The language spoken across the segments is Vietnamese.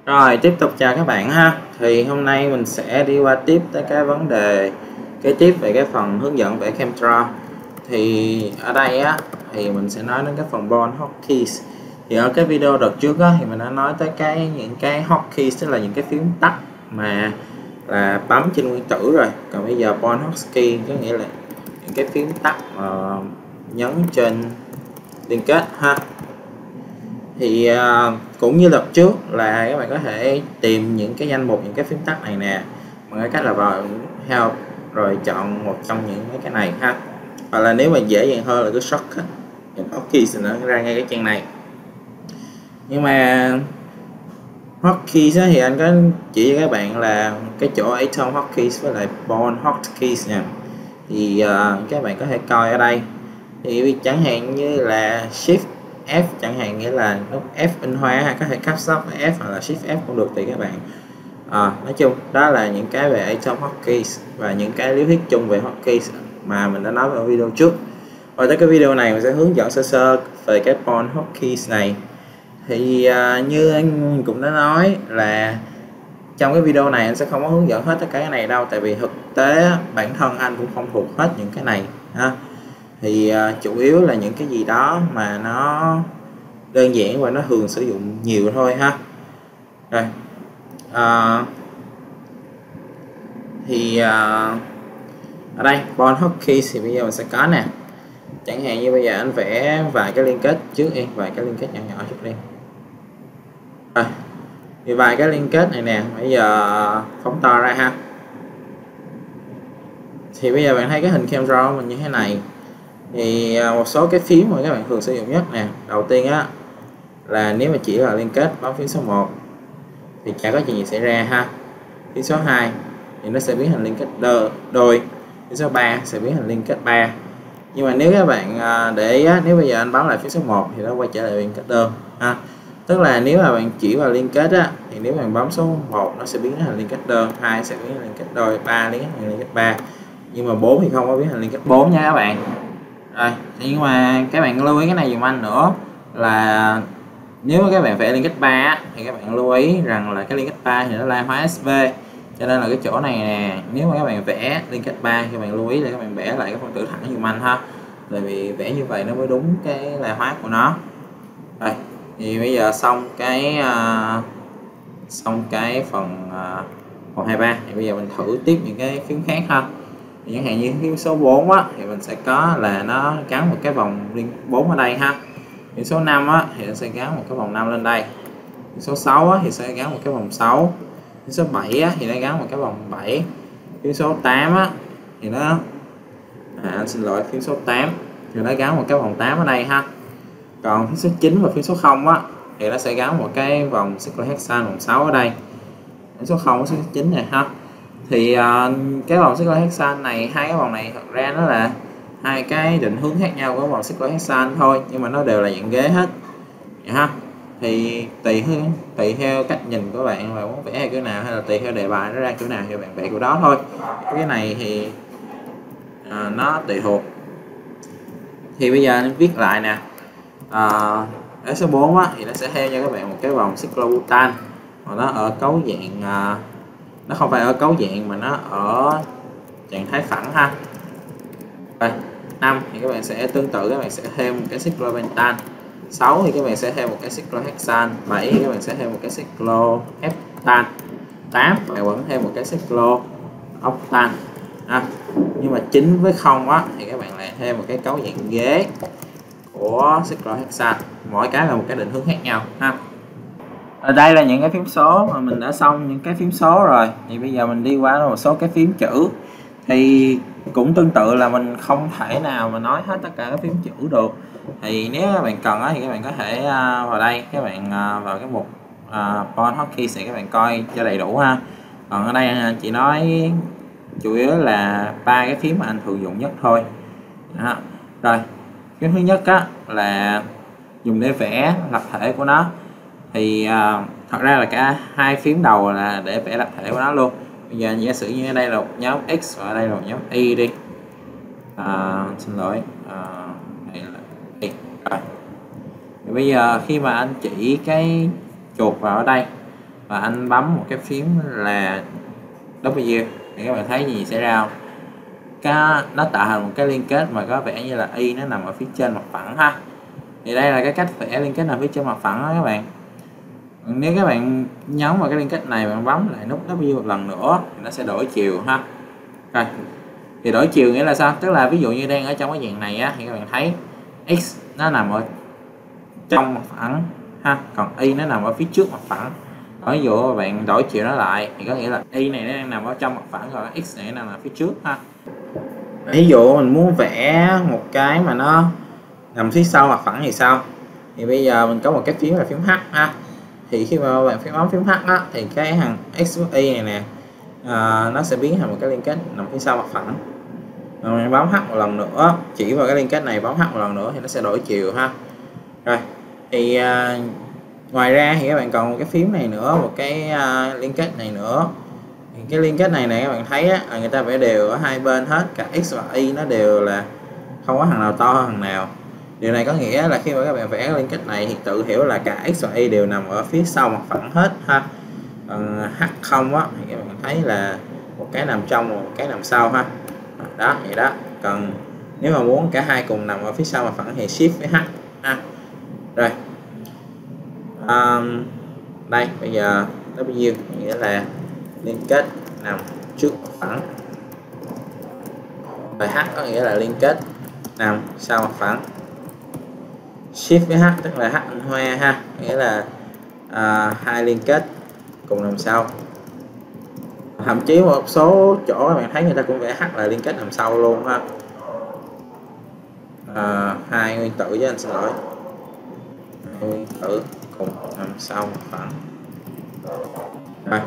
Rồi tiếp tục chào các bạn ha. Thì hôm nay mình sẽ đi qua tiếp tới cái vấn đề kế tiếp về cái phần hướng dẫn vẽ CamDraw. Thì ở đây á thì mình sẽ nói đến cái phần Bond Hotkeys. Thì ở cái video đợt trước á thì mình đã nói tới những cái hotkeys, tức là những cái phím tắt mà là bấm trên nguyên tử rồi. Còn bây giờ Bond Hotkey có nghĩa là những cái phím tắt nhấn trên liên kết ha. Thì cũng như lần trước là các bạn có thể tìm những cái danh mục những cái phím tắt này nè bằng cái cách là vào Help rồi chọn một trong những cái này ha, hoặc là nếu mà dễ dàng hơn là cứ shortcut những hotkeys thì nó ra ngay cái trang này. Nhưng mà hotkeys thì anh có chỉ cho các bạn là cái chỗ Atom hotkeys với lại Bond hotkeys nha. Thì các bạn có thể coi ở đây thì chẳng hạn như là Shift F chẳng hạn, nghĩa là nút F in hóa, hay có thể caps lock F hoặc là Shift F cũng được tùy các bạn. Nói chung đó là những cái về Atom hotkeys và những cái lý thuyết chung về hotkeys mà mình đã nói ở video trước. Và tới cái video này mình sẽ hướng dẫn sơ sơ về cái Bond hotkeys này. Thì như anh cũng đã nói là trong cái video này anh sẽ không có hướng dẫn hết tất cả cái này đâu, tại vì thực tế bản thân anh cũng không thuộc hết những cái này ha. Thì chủ yếu là những cái gì đó mà nó đơn giản và nó thường sử dụng nhiều thôi ha. Rồi ở đây Bond hotkeys thì bây giờ mình sẽ có nè, chẳng hạn như bây giờ anh vẽ vài cái liên kết trước đi, vài cái liên kết nhỏ nhỏ trước đi. Rồi thì vài cái liên kết này nè, bây giờ phóng to ra ha. Thì bây giờ bạn thấy cái hình CamDraw mình như thế này. Thì một số cái phím mà các bạn thường sử dụng nhất nè, đầu tiên á là nếu mà chỉ là liên kết bấm phím số 1 thì chả có chuyện gì xảy ra ha. Phím số 2 thì nó sẽ biến thành liên kết đôi, phím số 3 sẽ biến thành liên kết 3. Nhưng mà nếu các bạn để ý á, nếu bây giờ anh bấm lại phím số 1 thì nó quay trở lại liên kết đơn ha. Tức là nếu mà bạn chỉ vào liên kết á thì nếu bạn bấm số 1 nó sẽ biến thành liên kết đơn, 2 sẽ biến thành liên kết đôi, 3 biến thành liên kết 3. Nhưng mà 4 thì không có biến thành liên kết 4 nha các bạn. Rồi, nhưng mà các bạn lưu ý cái này dùm anh nữa là nếu mà các bạn vẽ liên kết 3 á, thì các bạn lưu ý rằng là cái liên kết 3 thì nó la hóa SV, cho nên là cái chỗ này nè, nếu mà các bạn vẽ liên kết 3 thì các bạn lưu ý là các bạn vẽ lại cái phân tử thẳng dùm anh ha, tại vì vẽ như vậy nó mới đúng cái la hóa của nó. Rồi thì bây giờ xong cái phần 123 thì bây giờ mình thử tiếp những cái phím khác ha. Thì chẳng hạn như phím số 4 á thì mình sẽ có là nó gắn một cái vòng liên 4 ở đây ha. Phím số 5 á thì nó sẽ gắn một cái vòng 5 lên đây. Phím số 6 á thì sẽ gắn một cái vòng 6. Phím số 7 á thì nó gắn một cái vòng 7. Phím số 8 á thì nó anh xin lỗi, phím số 8 thì nó gắn một cái vòng 8 ở đây ha. Còn phím số 9 và phím số 0 á thì nó sẽ gắn một cái vòng cyclohexane vòng 6 ở đây. Phím số 0 và số 9 này ha. Thì cái vòng cyclohexane này, hai cái vòng này thật ra nó là hai cái định hướng khác nhau của vòng cyclohexane thôi, nhưng mà nó đều là dạng ghế hết vậy ha. Thì tùy theo cách nhìn của bạn là muốn vẽ kiểu nào, hay là tùy theo đề bài nó ra kiểu nào thì bạn vẽ kiểu đó thôi. Cái này thì nó tùy thuộc. Thì bây giờ anh viết lại nè, ở số 4 á, thì nó sẽ theo cho các bạn một cái vòng cyclobutan, mà nó ở cấu dạng nó không phải ở cấu dạng mà nó ở trạng thái phẳng ha. Rồi 5 thì các bạn sẽ tương tự, các bạn sẽ thêm một cái cyclopentan. 6 thì các bạn sẽ thêm một cái cyclohexane. 7 thì các bạn sẽ thêm một cái cycloheptan. 8 bạn vẫn thêm một cái cyclooctan ha. Nhưng mà 9 với 0 á thì các bạn lại thêm một cái cấu dạng ghế của cyclohexane. Mỗi cái là một cái định hướng khác nhau ha. Ở đây là những cái phím số mà mình đã xong những cái phím số rồi. Thì bây giờ mình đi qua một số cái phím chữ. Thì cũng tương tự là mình không thể nào mà nói hết tất cả các phím chữ được. Thì nếu các bạn cần thì các bạn có thể vào đây, các bạn vào cái mục Bond hotkeys thì các bạn coi cho đầy đủ ha. Còn ở đây anh chỉ nói chủ yếu là ba cái phím mà anh thường dùng nhất thôi. Đó. Rồi phím thứ nhất á là dùng để vẽ lập thể của nó. Thì thật ra là cả hai phím đầu là để vẽ lập thể của nó luôn. Bây giờ giả sử như ở đây là một nhóm X và ở đây là một nhóm Y đi. Xin lỗi, đây là Y. Rồi. Thì bây giờ khi mà anh chỉ cái chuột vào ở đây và anh bấm một cái phím là W thì các bạn thấy gì xảy ra không? Nó tạo thành một cái liên kết mà có vẻ như là y nó nằm ở phía trên mặt phẳng ha. Thì đây là cái cách vẽ liên kết nằm phía trên mặt phẳng đó các bạn. Nếu các bạn nhấn vào cái liên kết này, bạn bấm lại nút W một lần nữa thì nó sẽ đổi chiều ha. Rồi, thì đổi chiều nghĩa là sao? Tức là ví dụ như đang ở trong cái dạng này á, thì các bạn thấy X nó nằm ở trong mặt phẳng ha, còn Y nó nằm ở phía trước mặt phẳng. Ví dụ bạn đổi chiều nó lại thì có nghĩa là Y này nó đang nằm ở trong mặt phẳng, còn X này nó nằm ở phía trước ha. Ví dụ mình muốn vẽ một cái mà nó nằm phía sau mặt phẳng thì sao? Thì bây giờ mình có một cái phím là phím H ha. Thì khi mà bạn bấm phím H á, thì cái hàng X với Y này nè nó sẽ biến thành một cái liên kết nằm phía sau mặt phẳng. Rồi bấm H một lần nữa, chỉ vào cái liên kết này bấm H một lần nữa thì nó sẽ đổi chiều ha. Rồi thì ngoài ra thì các bạn còn một cái phím này nữa, một cái liên kết này nữa. Thì cái liên kết này các bạn thấy á, là người ta vẽ đều ở hai bên hết, cả X và Y nó đều là không có thằng nào to hơn thằng nào. Điều này có nghĩa là khi mà các bạn vẽ liên kết này thì tự hiểu là cả X và Y đều nằm ở phía sau mặt phẳng hết ha. H không á thì các bạn thấy là một cái nằm trong một cái nằm sau ha. Đó, vậy đó. Còn nếu mà muốn cả hai cùng nằm ở phía sau mặt phẳng thì Shift với H ha. Rồi đây bây giờ W nghĩa là liên kết nằm trước mặt phẳng, và H có nghĩa là liên kết nằm sau mặt phẳng. Shift với H tức là H anh hoa ha, nghĩa là hai liên kết cùng nằm sau. Thậm chí một số chỗ các bạn thấy người ta cũng vẽ H là liên kết nằm sau luôn ha. Hai nguyên tử với anh xin lỗi, hai nguyên tử cùng nằm sau mặt phẳng. Rồi.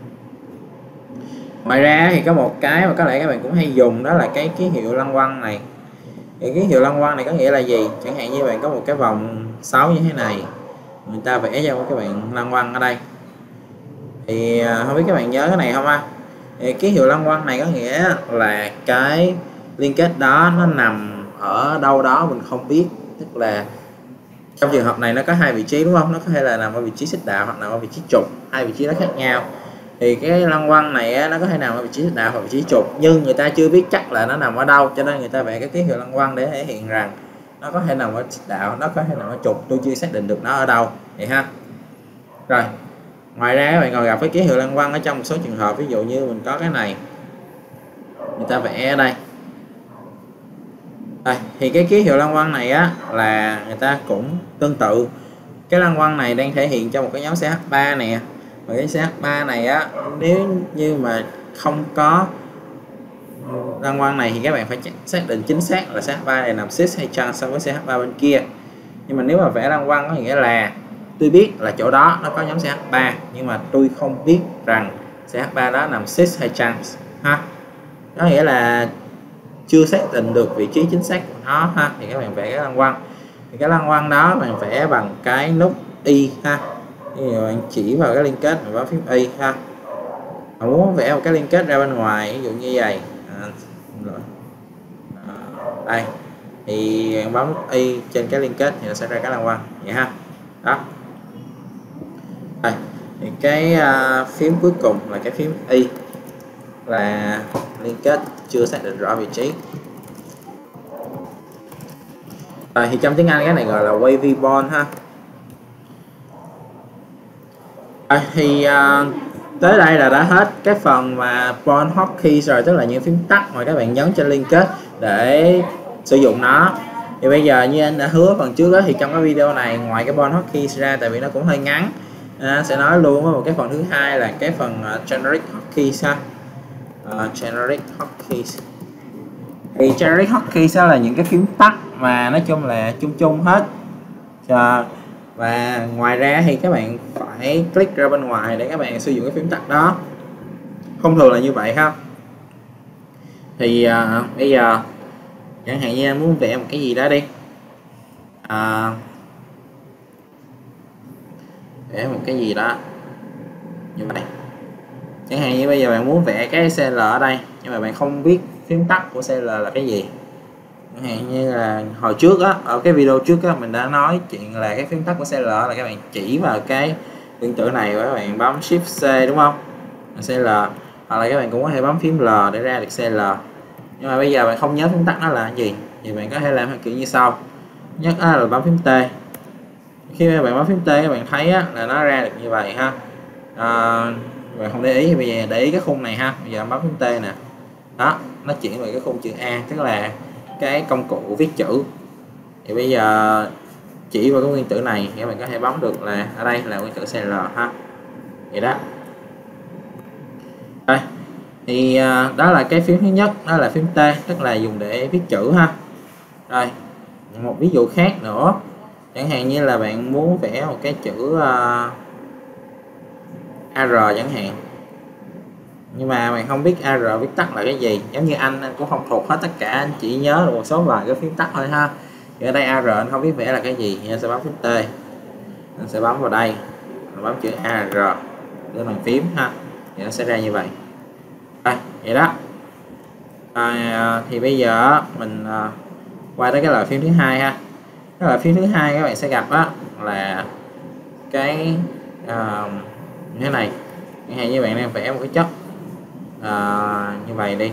Ngoài ra thì có một cái mà có lẽ các bạn cũng hay dùng, đó là cái ký hiệu lăng quăng này. Thì ký hiệu lăng quăng này có nghĩa là gì? Chẳng hạn như bạn có một cái vòng 6 như thế này, người ta vẽ cho các bạn lăng quăng ở đây. Thì không biết các bạn nhớ cái này không ha? Thì ký hiệu lăng quăng này có nghĩa là cái liên kết đó nó nằm ở đâu đó mình không biết. Tức là trong trường hợp này nó có hai vị trí đúng không? Nó có thể là nằm ở vị trí xích đạo hoặc nằm ở vị trí trục, hai vị trí đó khác nhau. Thì cái lăng quăng này nó có thể nằm ở vị trí xích đạo hoặc vị trí trục, nhưng người ta chưa biết chắc là nó nằm ở đâu, cho nên người ta vẽ cái ký hiệu lăng quăng để thể hiện rằng nó có thể nằm ở xích đạo, nó có thể nằm ở trục, tôi chưa xác định được nó ở đâu vậy ha. Rồi ngoài ra các bạn còn gặp cái ký hiệu lăng quăng ở trong một số trường hợp, ví dụ như mình có cái này, người ta vẽ ở đây. Đây, thì cái ký hiệu lăng quăng này á là người ta cũng tương tự. Cái lăng quăng này đang thể hiện cho một cái nhóm CH3 nè, và cái CH3 này á, nếu như mà không có lăng quăng này thì các bạn phải xác định chính xác là CH3 này nằm cis hay chăng so với CH3 bên kia. Nhưng mà nếu mà vẽ lăng quăng có nghĩa là tôi biết là chỗ đó nó có nhóm CH3, nhưng mà tôi không biết rằng CH3 đó nằm cis hay chăng ha. Có nghĩa là chưa xác định được vị trí chính xác của nó ha. Thì các bạn vẽ cái lăng quăng, thì cái lăng quăng đó bạn vẽ bằng cái nút Y ha. Thì bạn chỉ vào cái liên kết và bấm phím Y ha. Bạn muốn vẽ một cái liên kết ra bên ngoài, ví dụ như vậy đây, thì bạn bấm Y trên cái liên kết thì nó sẽ ra cái lăng quăng vậy ha. Đó. Đây, thì cái phím cuối cùng là cái phím Y, là liên kết chưa xác định rõ vị trí. Rồi thì trong tiếng Anh cái này gọi là wavy bond ha. Thì tới đây là đã hết cái phần mà bond hotkey rồi, tức là những phím tắt mà các bạn nhấn trên liên kết để sử dụng nó. Thì bây giờ như anh đã hứa phần trước đó, thì trong cái video này ngoài cái bond hotkey ra, tại vì nó cũng hơi ngắn, sẽ nói luôn với một cái phần thứ hai là cái phần generic hotkeys ha. Generic hotkeys thì generic hotkeys là những cái phím tắt mà nói chung là chung chung hết. Và ngoài ra thì các bạn phải click ra bên ngoài để các bạn sử dụng cái phím tắt đó, thông thường là như vậy ha. Thì bây giờ chẳng hạn như em muốn vẽ một cái gì đó đi, vẽ một cái gì đó như vậy. Chẳng hạn như bây giờ bạn muốn vẽ cái CL ở đây, nhưng mà bạn không biết phím tắt của CL là cái gì. Chẳng hạn như là hồi trước á, ở cái video trước á, mình đã nói chuyện là cái phím tắt của CL là các bạn chỉ vào cái Tương tự này các bạn bấm Shift C đúng không? CL, hoặc là các bạn cũng có thể bấm phím L để ra được CL. Nhưng mà bây giờ bạn không nhớ phím tắt nó là gì thì bạn có thể làm kiểu như sau. Nhất là bấm phím T. Khi mà bạn bấm phím T các bạn thấy là nó ra được như vậy ha. Bạn không để ý thì bây giờ để ý cái khung này ha. Bây giờ bấm phím T nè, đó nó chuyển về cái khung chữ A, tức là cái công cụ viết chữ. Thì bây giờ chỉ vào cái nguyên tử này thì các bạn có thể bấm được là ở đây là nguyên tử CL ha. Vậy đó. Đây thì đó là cái phím thứ nhất, đó là phím T, tức là dùng để viết chữ ha. Rồi một ví dụ khác nữa, chẳng hạn như là bạn muốn vẽ một cái chữ AR chẳng hạn, nhưng mà bạn không biết AR viết tắt là cái gì, giống như anh cũng không thuộc hết tất cả, anh chỉ nhớ được một số vài cái phím tắt thôi ha. Thì ở đây AR anh không biết vẽ là cái gì thì anh sẽ bấm phím T, anh sẽ bấm vào đây, bấm chữ AR lên bàn phím ha, thì nó sẽ ra như vậy. Đây, vậy đó. Thì bây giờ mình qua tới cái loại phím thứ hai ha. Cái loại phím thứ hai các bạn sẽ gặp là cái như thế này. Chẳng hạn như bạn đang vẽ một cái chất như vậy đi,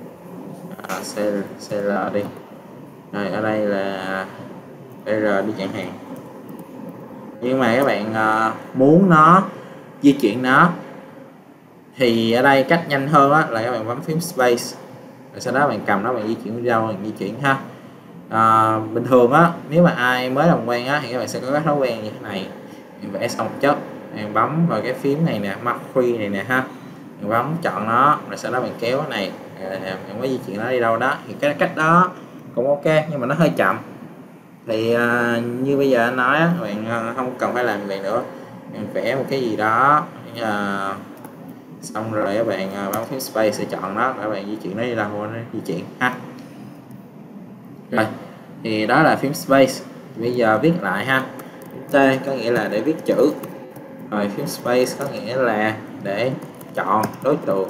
CL đi, rồi ở đây là R đi chẳng hạn. Nhưng mà các bạn muốn nó di chuyển nó thì ở đây cách nhanh hơn là các bạn bấm phím space, rồi sau đó bạn cầm nó, bạn di chuyển đi đâu bạn di chuyển ha. Bình thường nếu mà ai mới làm quen thì các bạn sẽ có cái thói quen như thế này. Mình vẽ xong một chất, bạn bấm vào cái phím này nè, mark free này nè ha, bạn bấm chọn nó, rồi sau đó bạn kéo cái này, bạn mới di chuyển nó đi đâu đó. Thì cái cách đó cũng ok, nhưng mà nó hơi chậm. Thì như bây giờ anh nói bạn không cần phải làm vậy nữa, bạn vẽ một cái gì đó xong rồi các bạn bấm phím space sẽ chọn nó, các bạn di chuyển nó đi đâu nó di chuyển ha. Rồi thì đó là phím space. Bây giờ viết lại ha. T có nghĩa là để viết chữ, rồi phím space có nghĩa là để chọn đối tượng,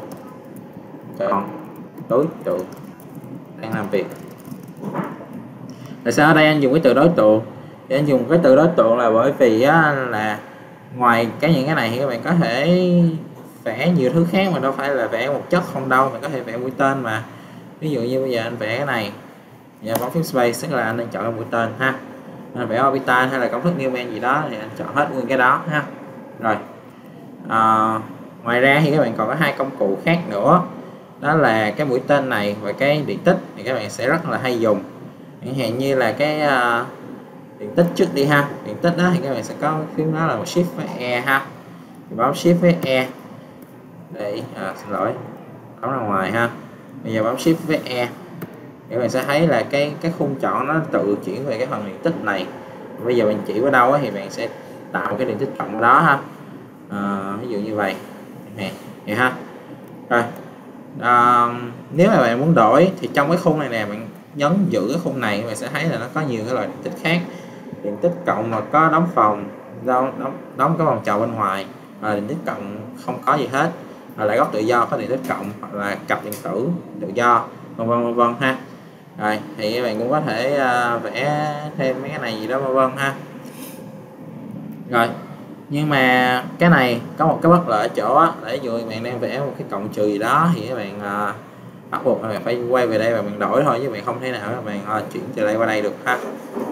đang làm việc. Tại sao ở đây anh dùng cái từ đối tượng? Thì anh dùng cái từ đối tượng là bởi vì là ngoài những cái này thì các bạn có thể vẽ nhiều thứ khác, mà đâu phải là vẽ một chất không đâu, bạn có thể vẽ mũi tên mà. Ví dụ như bây giờ anh vẽ cái này, giờ bấm phím space tức là anh đang chọn cái mũi tên ha. Anh vẽ orbital hay là công thức Newman gì đó thì anh chọn hết nguyên cái đó ha. Rồi ngoài ra thì các bạn còn có hai công cụ khác nữa, đó là cái mũi tên này và cái điện tích, thì các bạn sẽ rất là hay dùng. Chẳng hạn như là cái điện tích trước đi ha. Điện tích đó thì các bạn sẽ có phím đó là Shift với E ha, thì bấm Shift với E để xin lỗi, bấm ra ngoài ha. Bây giờ bấm Shift với E thì các bạn sẽ thấy là cái khung chọn nó tự chuyển về cái phần điện tích này. Bây giờ bạn chỉ vào đâu thì bạn sẽ tạo cái điện tích cộng đó ha. Ví dụ như vậy vậy ha. Rồi nếu mà bạn muốn đổi thì trong cái khung này nè, bạn nhấn giữ cái khung này, bạn sẽ thấy là nó có nhiều cái loại điện tích khác. Điện tích cộng mà có đóng phòng, đóng cái vòng tròn bên ngoài, điện tích cộng không có gì hết, hoặc là góc tự do có điện tích cộng, hoặc là cặp điện tử tự do, vân vân ha. Rồi thì các bạn cũng có thể vẽ thêm mấy cái này gì đó vân vân ha. Rồi nhưng mà cái này có một cái bất lợi ở chỗ để dụ bạn đang vẽ một cái cộng trừ gì đó thì các bạn bắt buộc bạn phải quay về đây và bạn đổi thôi, chứ bạn không thể nào các bạn chuyển từ đây qua đây được ha.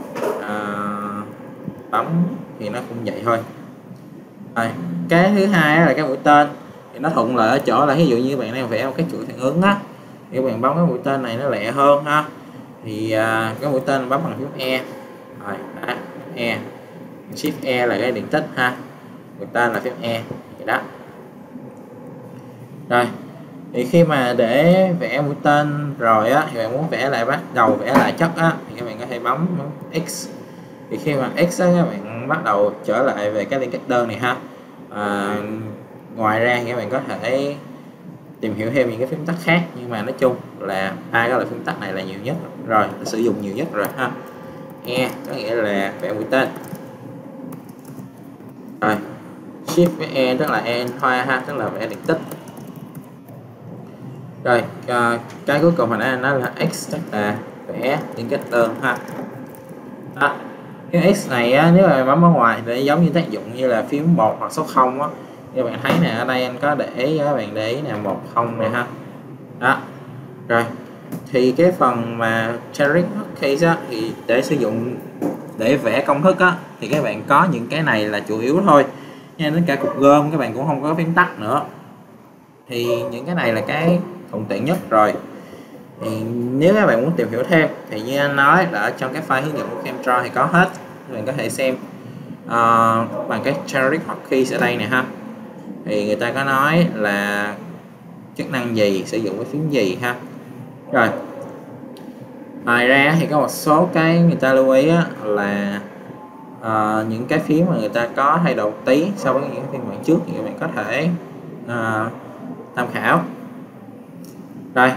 Bấm thì nó cũng vậy thôi. Rồi cái thứ hai là cái mũi tên, thì nó thuận lợi ở chỗ là ví dụ như bạn đang vẽ một cái chuỗi phản ứng thì các bạn bấm cái mũi tên này nó lẹ hơn ha. Thì cái mũi tên bấm bằng phím E, rồi đó, E, Shift E là cái điện tích ha, mũi tên là phím E vậy đó. Rồi thì khi mà để vẽ mũi tên rồi thì bạn muốn vẽ lại, bắt đầu vẽ lại chất thì các bạn có thể bấm X. Thì khi mà X các bạn bắt đầu trở lại về cái liên kết đơn này ha. Ngoài ra thì các bạn có thể tìm hiểu thêm những cái phím tắt khác, nhưng mà nói chung là hai cái loại phím tắt này là nhiều nhất rồi, sử dụng nhiều nhất rồi ha. E có nghĩa là vẽ mũi tên, rồi Shift với E tức là E hoa ha, tức là vẽ điện tích. Rồi cái cuối cùng hồi nãy nó là X, tức là vẽ liên kết đơn ha. Đó. Phím X này á, nếu mà bấm ở ngoài để giống như tác dụng như là phím 1 hoặc số 0 á, các bạn thấy nè, ở đây anh có để ý, các bạn để ý nè, 1 0 này ha. Đó. Rồi. Thì cái phần mà generic keys á, thì để sử dụng để vẽ công thức á, thì các bạn có những cái này là chủ yếu thôi nha, đến cả cục gom các bạn cũng không có phím tắt nữa, thì những cái này là cái thuận tiện nhất rồi. Thì nếu các bạn muốn tìm hiểu thêm thì như anh nói là ở trong cái file hướng dẫn của Camdraw thì có hết, các bạn có thể xem bằng cái generic hotkeys ở đây nè ha, thì người ta có nói là chức năng gì, sử dụng cái phím gì ha. Rồi ngoài ra thì có một số cái người ta lưu ý là những cái phím mà người ta có thay đổi tí so với những cái phiên bản trước thì các bạn có thể tham khảo. Rồi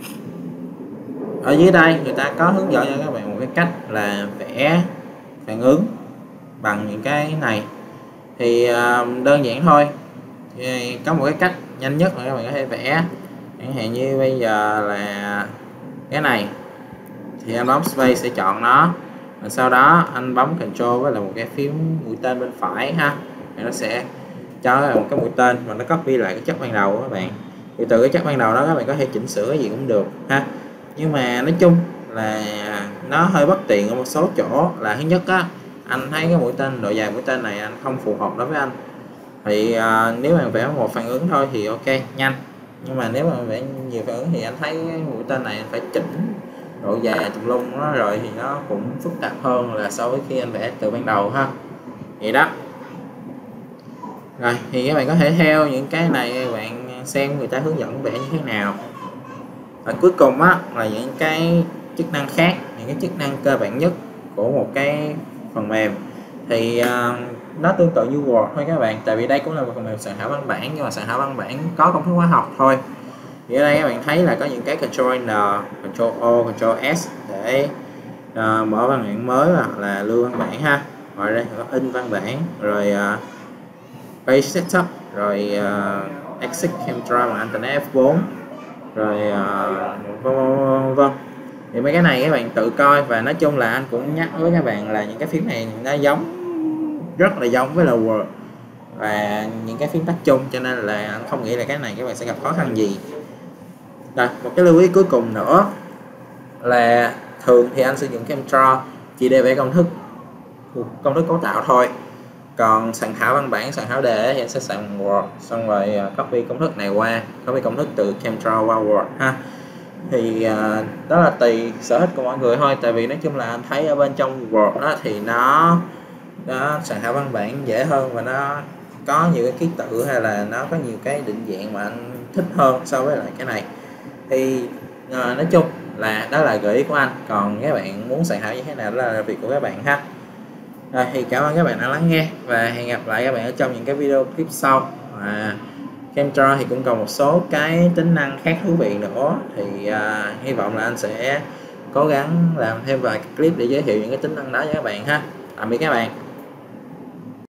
ở dưới đây người ta có hướng dẫn cho các bạn một cái cách là vẽ phản ứng bằng những cái này, thì đơn giản thôi. Thì có một cái cách nhanh nhất mà các bạn có thể vẽ, chẳng hạn như bây giờ là cái này thì anh bấm space sẽ chọn nó, và sau đó anh bấm Ctrl với là một cái phím mũi tên bên phải ha, thì nó sẽ cho một cái mũi tên và nó copy lại cái chất ban đầu của các bạn. Thì từ cái chất ban đầu đó các bạn có thể chỉnh sửa cái gì cũng được ha, nhưng mà nói chung là nó hơi bất tiện ở một số chỗ. Là thứ nhất á, anh thấy cái mũi tên, độ dài mũi tên này anh không phù hợp đối với anh, thì nếu bạn vẽ một phản ứng thôi thì ok nhanh, nhưng mà nếu mà vẽ nhiều phản ứng thì anh thấy cái mũi tên này phải chỉnh độ dài tùm lum nó rồi thì nó cũng phức tạp hơn là so với khi anh vẽ từ ban đầu ha. Vậy đó. Rồi thì các bạn có thể theo những cái này, các bạn xem người ta hướng dẫn vẽ như thế nào. Và cuối cùng á là những cái chức năng khác, những cái chức năng cơ bản nhất của một cái phần mềm, thì nó tương tự như Word thôi các bạn, tại vì đây cũng là một phần mềm soạn thảo văn bản, nhưng mà soạn thảo văn bản có công thức hóa học thôi. Thì ở đây các bạn thấy là có những cái Ctrl N, Ctrl O, Ctrl S để mở văn bản mới hoặc là lưu văn bản ha. Ngoài ra có in văn bản, rồi page setup, rồi exit Camdraw bằng Internet F4, rồi vân. Thì mấy cái này các bạn tự coi, và nói chung là anh cũng nhắc với các bạn là những cái phím này nó giống, rất là giống với là Word và những cái phím tắt chung, cho nên là anh không nghĩ là cái này các bạn sẽ gặp khó khăn gì. Rồi một cái lưu ý cuối cùng nữa là thường thì anh sử dụng Camdraw chỉ để vẽ công thức cấu tạo thôi, còn soạn thảo văn bản, soạn thảo đề thì anh sẽ soạn Word, xong rồi copy công thức này qua, copy công thức từ Camdraw qua Word ha. Thì đó là tùy sở thích của mọi người thôi, tại vì nói chung là anh thấy ở bên trong Word đó thì nó soạn thảo văn bản dễ hơn, và nó có nhiều cái ký tự hay là nó có nhiều cái định dạng mà anh thích hơn so với lại cái này. Thì nói chung là đó là gợi ý của anh, còn các bạn muốn soạn thảo như thế nào đó là việc của các bạn ha. Rồi thì cảm ơn các bạn đã lắng nghe, và hẹn gặp lại các bạn ở trong những cái video clip sau. Camdraw thì cũng còn một số cái tính năng khác thú vị nữa, thì hy vọng là anh sẽ cố gắng làm thêm vài clip để giới thiệu những cái tính năng đó cho các bạn ha. Tạm biệt các bạn.